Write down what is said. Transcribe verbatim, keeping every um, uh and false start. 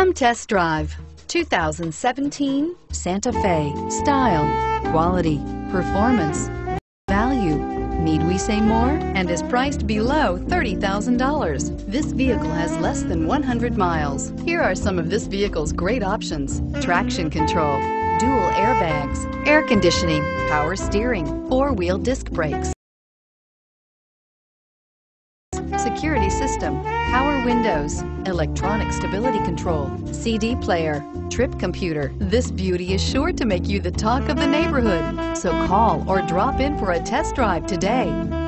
Come test drive two thousand seventeen Santa Fe. Style, quality, performance, value. Need we say more? And is priced below thirty thousand dollars. This vehicle has less than one hundred miles. Here are some of this vehicle's great options: traction control, dual airbags, air conditioning, power steering, four-wheel disc brakes, security system, power windows, electronic stability control, C D player, trip computer. This beauty is sure to make you the talk of the neighborhood. So call or drop in for a test drive today.